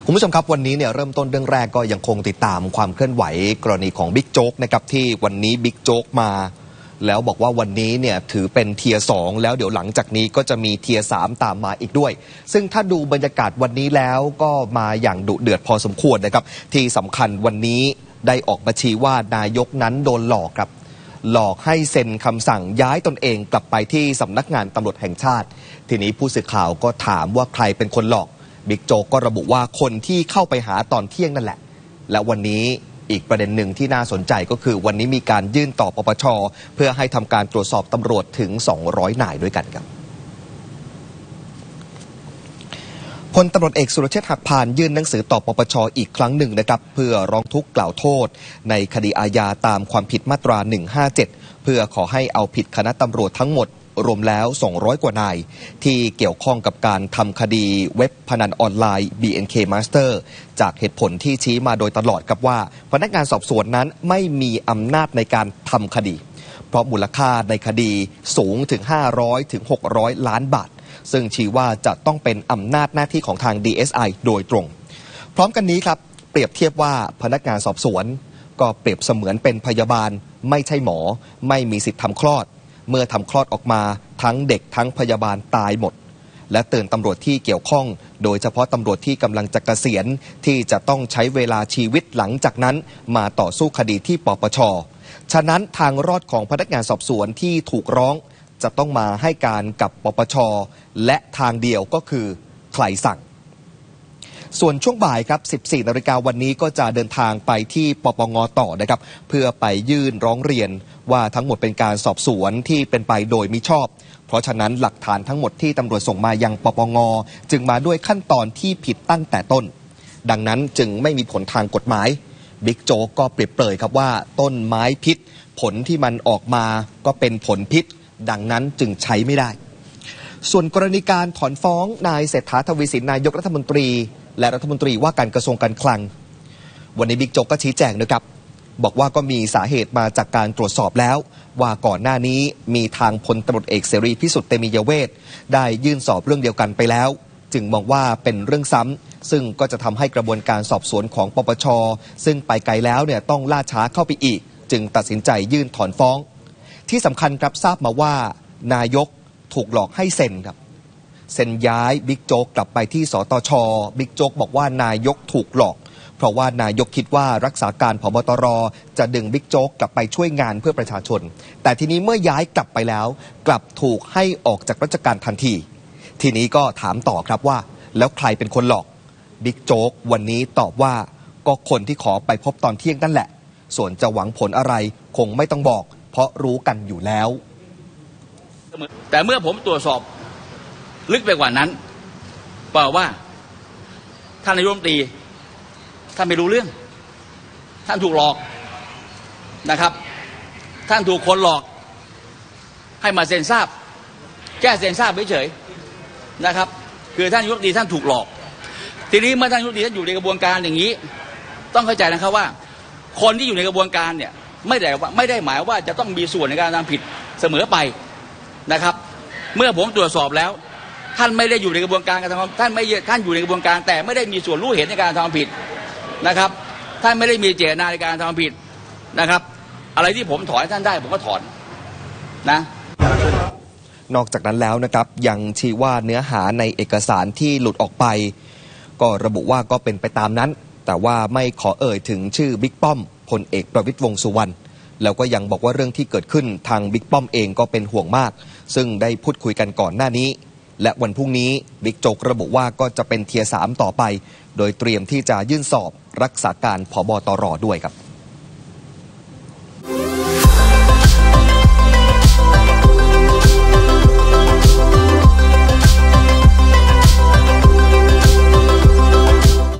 คุณผู้ชมครับวันนี้เนี่ยเริ่มต้นเรื่องแรกก็ยังคงติดตามความเคลื่อนไหวกรณีของบิ๊กโจ๊กนะครับที่วันนี้บิ๊กโจ๊กมาแล้วบอกว่าวันนี้เนี่ยถือเป็นเทียร์2แล้วเดี๋ยวหลังจากนี้ก็จะมีเทียร์3ตามมาอีกด้วยซึ่งถ้าดูบรรยากาศวันนี้แล้วก็มาอย่างดุเดือดพอสมควรนะครับที่สำคัญวันนี้ได้ออกมาชี้ว่านายกนั้นโดนหลอกครับหลอกให้เซ็นคำสั่งย้ายตนเองกลับไปที่สำนักงานตำรวจแห่งชาติทีนี้ผู้สื่อข่าวก็ถามว่าใครเป็นคนหลอกบิ๊กโจ๊กก็ระบุว่าคนที่เข้าไปหาตอนเที่ยงนั่นแหละและวันนี้อีกประเด็นหนึ่งที่น่าสนใจก็คือวันนี้มีการยื่นต่อปปช.เพื่อให้ทำการตรวจสอบตำรวจถึง200 นายด้วยกันครับพลตำรวจเอกสุรเชษฐ์หักพานยื่นหนังสือต่อปปช.อีกครั้งหนึ่งนะครับเพื่อร้องทุกข์กล่าวโทษในคดีอาญาตามความผิดมาตรา 157 เพื่อขอให้เอาผิดคณะตำรวจทั้งหมดรวมแล้ว200 กว่านายที่เกี่ยวข้องกับการทำคดีเว็บพนันออนไลน์ BNK Master จากเหตุผลที่ชี้มาโดยตลอดครับว่าพนักงานสอบสวนนั้นไม่มีอำนาจในการทำคดีเพราะมูลค่าในคดีสูงถึง500 ถึง 600 ล้านบาทซึ่งชี้ว่าจะต้องเป็นอำนาจหน้าที่ของทาง DSI โดยตรงพร้อมกันนี้ครับเปรียบเทียบว่าพนักงานสอบสวนก็เปรียบเสมือนเป็นพยาบาลไม่ใช่หมอไม่มีสิทธิ์ทำคลอดเมื่อทำคลอดออกมาทั้งเด็กทั้งพยาบาลตายหมดและเตือนตำรวจที่เกี่ยวข้องโดยเฉพาะตำรวจที่กำลังจะเกษียณที่จะต้องใช้เวลาชีวิตหลังจากนั้นมาต่อสู้คดีที่ปปช.ฉะนั้นทางรอดของพนักงานสอบสวนที่ถูกร้องจะต้องมาให้การกับปปช.และทางเดียวก็คือใครสั่งส่วนช่วงบ่ายครับ 14 นาฬิกาวันนี้ก็จะเดินทางไปที่ปปง.ต่อนะครับเพื่อไปยื่นร้องเรียนว่าทั้งหมดเป็นการสอบสวนที่เป็นไปโดยมิชอบเพราะฉะนั้นหลักฐานทั้งหมดที่ตำรวจส่งมายังปปง.จึงมาด้วยขั้นตอนที่ผิดตั้งแต่ต้นดังนั้นจึงไม่มีผลทางกฎหมายบิ๊กโจ๊กก็เปรียบเปรยครับว่าต้นไม้พิษผลที่มันออกมาก็เป็นผลพิษดังนั้นจึงใช้ไม่ได้ส่วนกรณีการถอนฟ้องนายเศรษฐาทวีสินนายกรัฐมนตรีและรัฐมนตรีว่าการกระทรวงการคลังวันนี้บิ๊กโจ๊กก็ชี้แจงนะครับบอกว่าก็มีสาเหตุมาจากการตรวจสอบแล้วว่าก่อนหน้านี้มีทางพลตำรวจเอกเสรีพิสุทธิ์เตมียเวทได้ยื่นสอบเรื่องเดียวกันไปแล้วจึงมองว่าเป็นเรื่องซ้ำซึ่งก็จะทำให้กระบวนการสอบสวนของปปช.ซึ่งไปไกลแล้วเนี่ยต้องล่าช้าเข้าไปอีกจึงตัดสินใจยื่นถอนฟ้องที่สำคัญครับทราบมาว่านายกถูกหลอกให้เซ็นครับเซ็นย้ายบิ๊กโจ๊กกลับไปที่สตช.บิ๊กโจ๊กบอกว่านายกถูกหลอกเพราะว่านายกคิดว่ารักษาการผบตร.จะดึงบิ๊กโจ๊กกลับไปช่วยงานเพื่อประชาชนแต่ทีนี้เมื่อย้ายกลับไปแล้วกลับถูกให้ออกจากราชการทันทีทีนี้ก็ถามต่อครับว่าแล้วใครเป็นคนหลอกบิ๊กโจ๊กวันนี้ตอบว่าก็คนที่ขอไปพบตอนเที่ยงนั่นแหละส่วนจะหวังผลอะไรคงไม่ต้องบอกเพราะรู้กันอยู่แล้วแต่เมื่อผมตรวจสอบลึกไปกว่านั้นเปล่าว่าท่านนายกรัฐมนตรีท่านไม่รู้เรื่องท่านถูกหลอกนะครับท่านถูกคนหลอกให้มาเซ็นทราบแค่เซ็นทราบเฉยๆนะครับคือท่านนายกรัฐมนตรีท่านถูกหลอกทีนี้เมื่อท่านนายกรัฐมนตรีท่านอยู่ในกระบวนการอย่างนี้ต้องเข้าใจนะครับว่าคนที่อยู่ในกระบวนการเนี่ยไม่ได้หมายว่าจะต้องมีส่วนในการทำผิดเสมอไปนะครับเมื่อผมตรวจสอบแล้วท่านไม่ได้อยู่ในกระบวนการการทำท่านอยู่ในกระบวนการแต่ไม่ได้มีส่วนรู้เห็นในการทำผิดนะครับท่านไม่ได้มีเจตนาในการทำผิดนะครับอะไรที่ผมถอนท่านได้ผมก็ถอนนะนอกจากนั้นแล้วนะครับยังชี้ว่าเนื้อหาในเอกสารที่หลุดออกไปก็ระบุว่าก็เป็นไปตามนั้นแต่ว่าไม่ขอเอ่ยถึงชื่อบิ๊กป้อมพลเอกประวิตรวงษ์สุวรรณแล้วก็ยังบอกว่าเรื่องที่เกิดขึ้นทางบิ๊กป้อมเองก็เป็นห่วงมากซึ่งได้พูดคุยกันก่อนหน้านี้และวันพรุ่งนี้บิ๊กโจ๊กระบุว่าก็จะเป็นเทียร์ 3ต่อไปโดยเตรียมที่จะยื่นสอบรักษาการผบตร.ด้วยครับ